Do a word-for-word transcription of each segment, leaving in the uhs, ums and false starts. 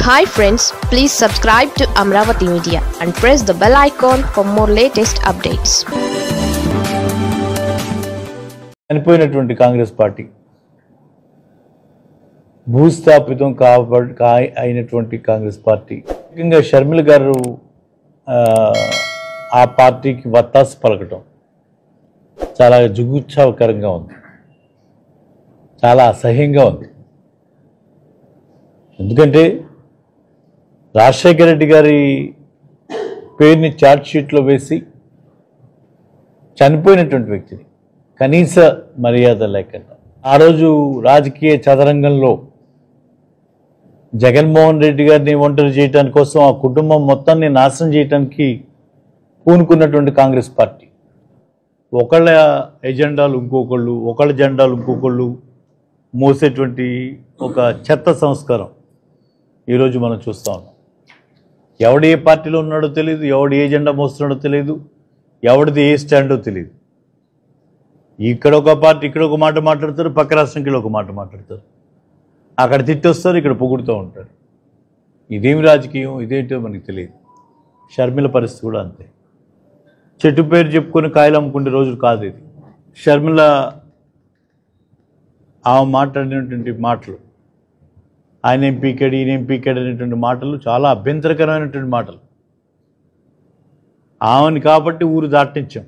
Hi friends, please subscribe to Amravati Media and press the bell icon for more latest updates. చనిపోయినటువంటి Congress party భూస్థాపితం కాబడి అయినటువంటి Congress party ముఖ్యంగా షర్మిల గారు ఆ పార్టీకి వత్తాసు పలకటం చాలా జుగుప్సాకరంగా ఉంది, చాలా అసహ్యంగా ఉంది. ఎందుకంటే రాజశేఖర రెడ్డి గారి పేరుని ఛార్జ్ షీట్లో వేసి చనిపోయినటువంటి వ్యక్తిని కనీస మర్యాద లేకుండా ఆ రోజు రాజకీయ చదరంగంలో జగన్మోహన్ రెడ్డి గారిని ఒంటరి చేయడానికి కోసం ఆ కుటుంబం మొత్తాన్ని నాశనం చేయడానికి పూనుకున్నటువంటి కాంగ్రెస్ పార్టీ ఒకళ్ళ ఎజెండాలు ఇంకొకళ్ళు, ఒకళ్ళ జెండాలు ఇంకొకళ్ళు మోసేటువంటి ఒక చెత్త సంస్కారం ఈరోజు మనం చూస్తూ ఉన్నాం. ఎవడు ఏ పార్టీలో ఉన్నాడో తెలియదు, ఎవడు ఏ జెండా మోస్తున్నాడో తెలియదు, ఎవడిది ఏ స్టాండో తెలియదు. ఇక్కడ ఒక పార్టీ ఇక్కడ ఒక మాట మాట్లాడతారు, పక్క రాష్ట్రంకి ఒక మాట మాట్లాడతారు, అక్కడ తిట్టొస్తారు, ఇక్కడ పొగుడుతూ ఉంటారు. ఇదేమి రాజకీయం, ఇదేంటో మనకి తెలియదు. షర్మిల పరిస్థితి కూడా అంతే. చెట్టు పేరు చెప్పుకొని కాయలు అమ్ముకునే రోజులు కాదు ఇది. షర్మిల ఆమె మాట్లాడినటువంటి మాటలు, ఆయన ఏం పీకాడు ఈయన ఏం పీకాడు అనేటువంటి మాటలు చాలా అభ్యంతరకరమైనటువంటి మాటలు. ఆమెను కాబట్టి ఊరు దాటించాం,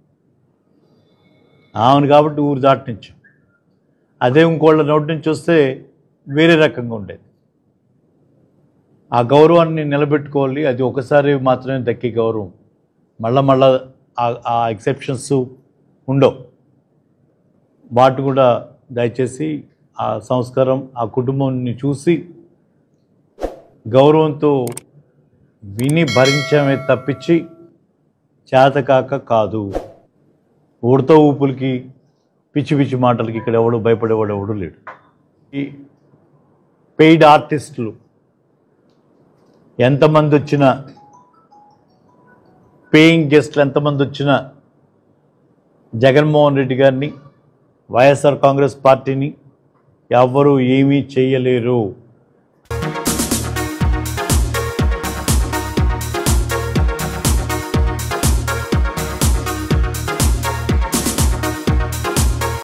ఆమెను కాబట్టి ఊరు దాటించాం. అదే ఇంకోళ్ళ నోటి నుంచి వస్తే వేరే రకంగా ఉండేది. ఆ గౌరవాన్ని నిలబెట్టుకోవాలి. అది ఒకసారి మాత్రమే దక్కే గౌరవం, మళ్ళా మళ్ళా ఆ ఎక్సెప్షన్స్ ఉండవు. వాటి కూడా దయచేసి ఆ సంస్కారం, ఆ కుటుంబాన్ని చూసి గౌరవంతో విని భరించమే తప్పించి చేతకాక కాదు. ఊడతో ఊపులకి, పిచ్చి పిచ్చి మాటలకి ఇక్కడ ఎవడు భయపడేవాడు ఎవడు లేడు. ఈ పెయిడ్ ఆర్టిస్టులు ఎంతమంది వచ్చినా, పేయింగ్ గెస్ట్లు ఎంతమంది వచ్చినా జగన్మోహన్ రెడ్డి గారిని, వైఎస్ఆర్ కాంగ్రెస్ పార్టీని ఎవ్వరూ ఏమీ చేయలేరు.